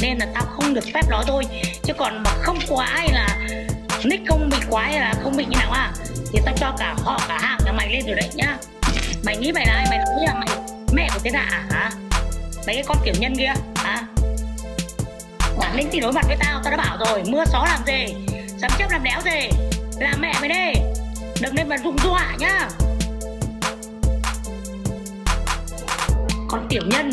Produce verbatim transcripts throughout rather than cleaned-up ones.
nên là tao không được phép nói thôi. Chứ còn mà không có ai là nick không bị quái hay là không bị như nào à, thì tao cho cả họ cả hàng nhà mày lên rồi đấy nhá. Mày nghĩ mày là ai? Mày nghĩ là mày mẹ của thiên hạ à hả? Mấy cái con tiểu nhân kia hả? Bản lĩnh thì đối mặt với tao, tao đã bảo rồi, mưa gió làm gì, sấm chớp làm đéo gì, làm mẹ mày đi, đừng nên mà dùng dọa nhá. Con tiểu nhân,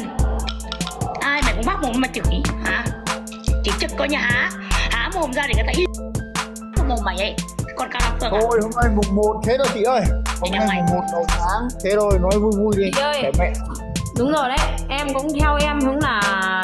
ai mày cũng bắt mồm mà chửi hả? Chỉ trực coi nhà há, há mồm ra để người ta im mồm mày ấy. Còn Cao Long Phượng à? Thôi hôm nay mùng một thế rồi chị ơi. Hôm nay mùng một đầu tháng thế rồi, nói vui vui đi. Chị ơi, để mẹ. Đúng rồi đấy, em cũng theo em hướng là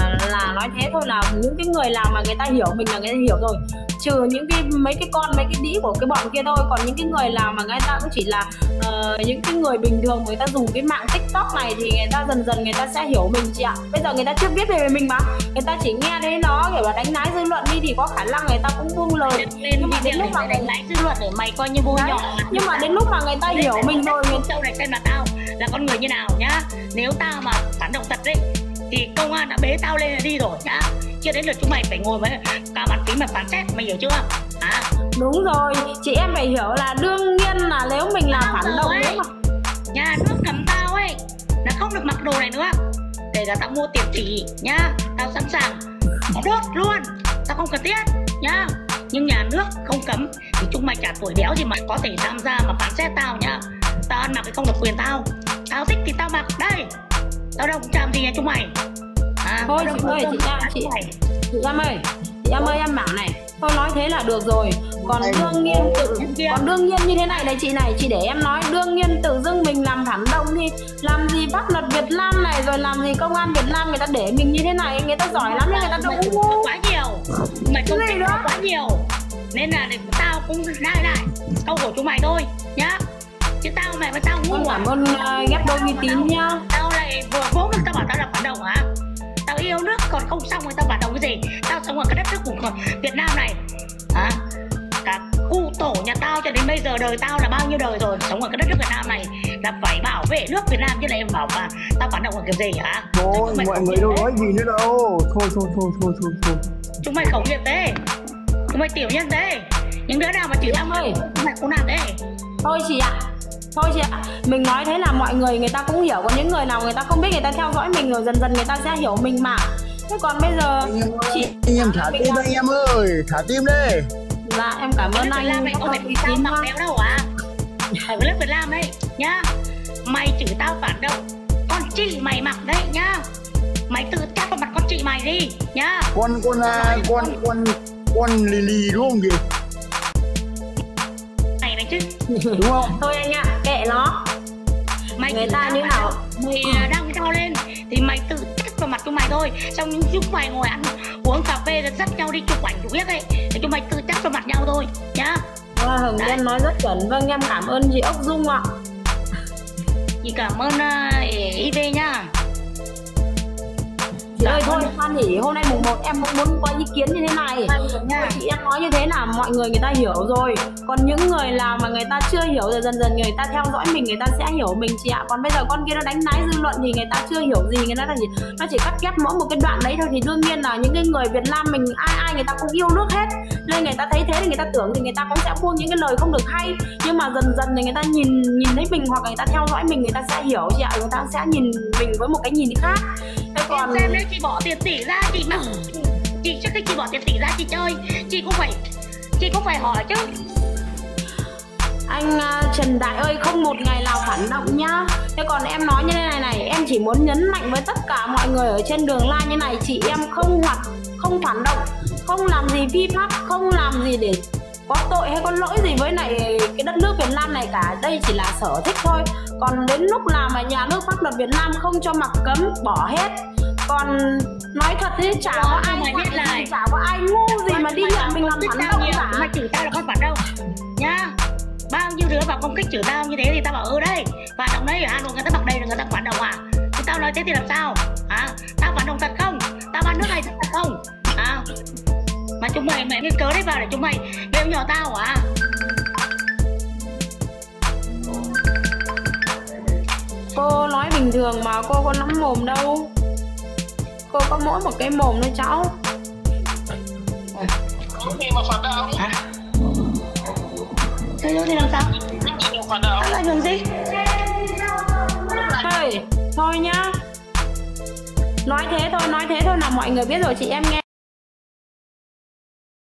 là nói thế thôi, là những cái người làm mà người ta hiểu mình là người ta hiểu rồi, trừ những cái mấy cái con mấy cái đĩ của cái bọn kia thôi. Còn những cái người làm mà người ta cũng chỉ là uh, những cái người bình thường, người ta dùng cái mạng TikTok này thì người ta dần dần người ta sẽ hiểu mình chị ạ. Bây giờ người ta chưa biết về mình mà, người ta chỉ nghe thấy nó kiểu là đánh lái dư luận đi thì có khả năng người ta cũng buông lời. Nhưng mà đến lúc mà đánh lái dư luận để mày coi như vô nhỏ. Nhưng mà đến lúc mà người ta hiểu mình rồi, người Châu này xem là tao là con người như nào nhá. Nếu tao mà phản động thật đấy thì công an đã bế tao lên là đi rồi nhá. Chưa đến lượt chúng mày phải ngồi với cả bàn phím mà phán xét, mày hiểu chưa? À? Đúng rồi, chị em phải hiểu là đương nhiên là nếu mình làm phản động ấy mà nhà nước cấm tao ấy là không được mặc đồ này nữa, kể cả tao mua tiền tỷ nhá, tao sẵn sàng tao đốt luôn, tao không cần thiết nhá. Nhưng nhà nước không cấm thì chúng mày chả tuổi đéo gì mà có thể tham gia mà phán xét tao nhá. Tao ăn mặc thì không được quyền tao, tao thích thì tao mặc đây, tao đâu cũng làm gì nha chúng mày. À, thôi chị ơi, chị em chị chị em ơi, chị em ơi em bảo này, thôi nói thế là được rồi. Còn đương nhiên tự còn đương nhiên như thế này này chị này, chị để em nói, đương nhiên tự dưng mình làm phản động thì làm gì pháp luật Việt Nam này, rồi làm gì công an Việt Nam người ta để mình như thế này, người ta giỏi lắm nhưng người ta đâu có ngu quá nhiều, mày không gì đó quá nhiều, nên là tao cũng đại đại câu của chúng mày thôi nhá. Chứ tao mày với tao ngu. Cảm ơn uh, ghép đôi uy tín nhá. Tao lại vừa vốn tao bảo tao là phản động hả? Tao yêu nước còn không xong rồi tao phản động cái gì? Tao sống ở cái đất nước của Việt Nam này hả? Cả cụ tổ nhà tao cho đến bây giờ đời tao là bao nhiêu đời rồi, sống ở cái đất nước Việt Nam này là phải bảo vệ nước Việt Nam, chứ lại em bảo mà tao phản động là kiểu gì hả? Thôi mọi người đâu nói gì nữa đâu. Thôi thôi thôi thôi thôi thôi. Chúng mày khẩu nghiệp thế, chúng mày tiểu nhân thế, những đứa nào mà chửi tao ơi, chúng mày cũng làm thế. Thôi chị ạ, thôi chị ạ, mình nói thế là mọi người người ta cũng hiểu, còn những người nào người ta không biết, người ta theo dõi mình rồi dần dần người ta sẽ hiểu mình mà. Thế còn bây giờ chị anh em thả tim anh em ơi, thả tim đi. Dạ em cảm ơn anh. Mày không phải tao mặc đéo đâu à? Ở lớp Việt Nam đấy nhá, mày chửi tao phản động, con chị mày mặc đấy nhá, mày tự chắc vào mặt con chị mày đi nhá. Con con à, con con con lì lì đúng không gì? Mày này chứ đúng không? Thôi anh ạ, à, kệ nó. Mày người ta như nào mày đăng tao lên thì mày tự chắc vào mặt chúng mày thôi. Xong những chúng mày ngồi ăn uống cà phê rồi dắt nhau đi chụp ảnh chụp biết ấy thì chúng mày tự chắc vào mặt nhau thôi nhá. Wow, Hồng Vân nói rất chuẩn. Vâng em cảm ơn chị Ốc Dung ạ. Chị cảm ơn uh, i vê nhá. Chị ơi thôi khoan nghỉ, hôm nay mùng một em cũng muốn có ý kiến như thế này. Thôi, chị em nói như thế là mọi người người ta hiểu rồi. Còn những người nào mà người ta chưa hiểu rồi dần dần người ta theo dõi mình, người ta sẽ hiểu mình chị ạ. Còn bây giờ con kia nó đánh lái dư luận thì người ta chưa hiểu gì, người ta chỉ nó chỉ cắt ghép mỗi một cái đoạn đấy thôi. Thì đương nhiên là những cái người Việt Nam mình ai ai người ta cũng yêu nước hết, nên người ta thấy thế thì người ta tưởng thì người ta cũng sẽ buông những cái lời không được hay. Nhưng mà dần dần thì người ta nhìn nhìn thấy mình hoặc là người ta theo dõi mình, người ta sẽ hiểu chị ạ, người ta sẽ nhìn mình với một cái nhìn khác. Thế còn xem đấy, chị bỏ tiền tỷ ra chị mặc, chị trước khi chị bỏ tiền tỷ ra chị chơi, chị cũng phải chị cũng phải hỏi chứ. Anh uh, Trần Đại ơi, không một ngày nào phản động nhá. Thế còn em nói như thế này này, em chỉ muốn nhấn mạnh với tất cả mọi người ở trên đường live như này, chị em không hoạt không phản động, không làm gì phi pháp, không làm gì để có tội hay có lỗi gì với này cái đất nước Việt Nam này cả. Đây chỉ là sở thích thôi. Còn đến lúc nào mà nhà nước pháp luật Việt Nam không cho mặc cấm, bỏ hết. Còn nói thật thì chả có ai mày biết lại, chả có ai ngu gì mà đi nhận mình làm phản động cả. Mày chửi tao là con phản động nhá. Bao nhiêu đứa vào công kích chửi tao như thế thì tao bảo ừ đây phản động đấy, ở Hà Nội người ta mặc đây là người ta phản động à? Thì tao nói thế thì làm sao à? Tao phản động thật không? Tao bán nước này thật không à? Mà chúng mày mẹ cái cớ đấy vào để chúng mày bêu nhỏ tao à? Cô nói bình thường mà cô có nắm mồm đâu, cô có mỗi một cái mồm thôi cháu. mà phạt đạo. Hả? Thế rồi thì làm sao? Phạt đạo. Ảnh hưởng gì? Thôi, thôi nhá. Nói thế thôi, nói thế thôi là mọi người biết rồi, chị em nghe.